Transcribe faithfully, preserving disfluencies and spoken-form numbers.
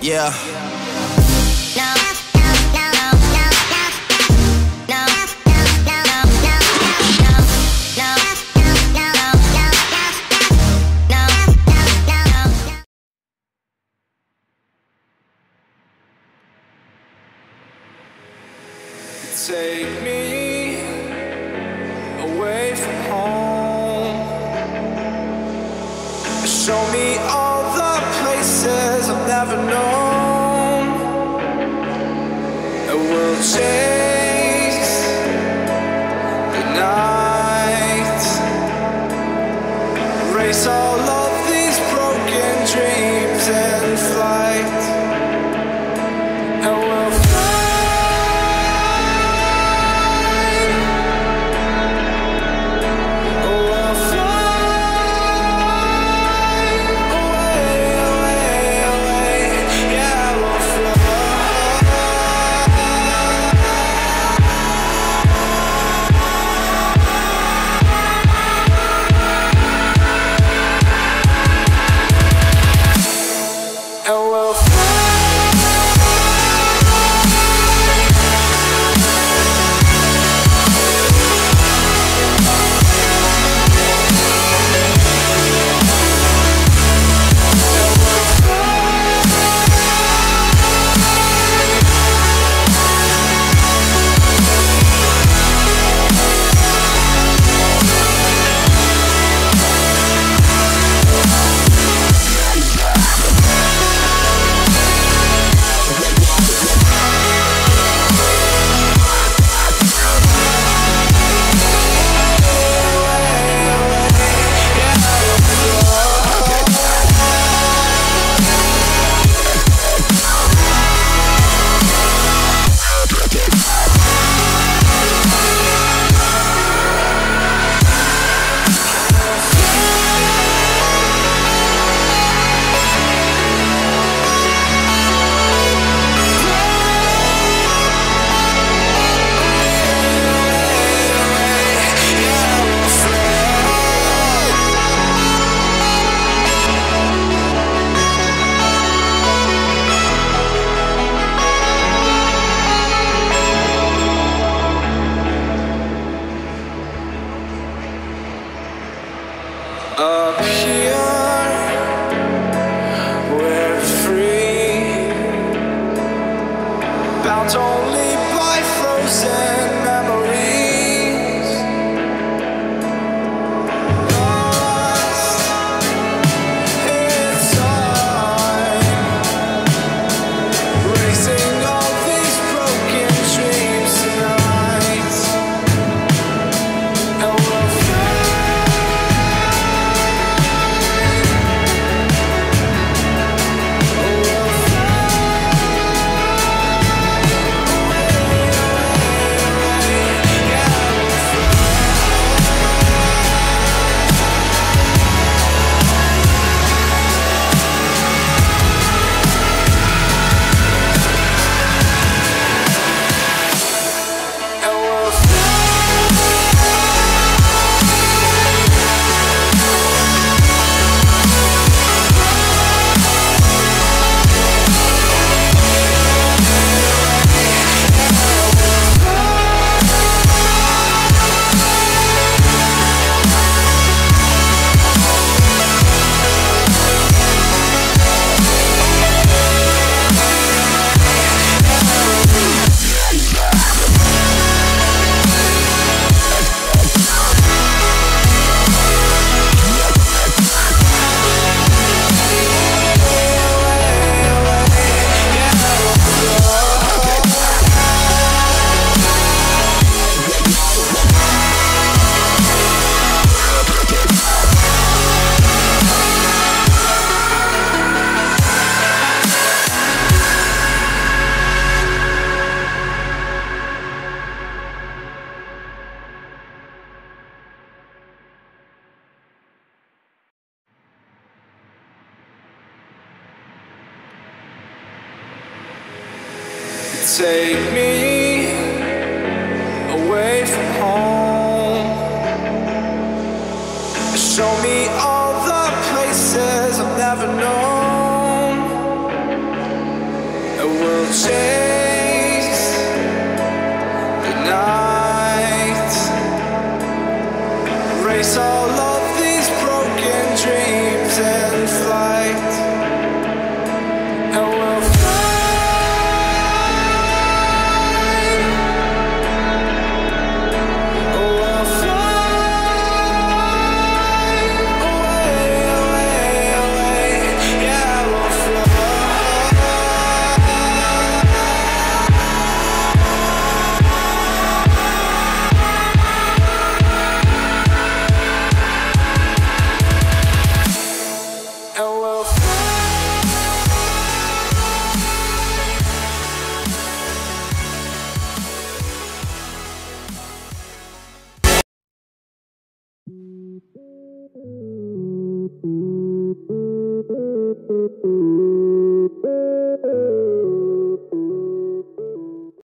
Yeah. Take me away from home. Show me all the places I've never known. And we'll chase the night, race all of these broken dreams in flight. And we'll up here, we're free, bound only by frozen memories, lost in time, racing all these broken dreams tonight. And we'll take me away from home. Show me all the places I've never known. change.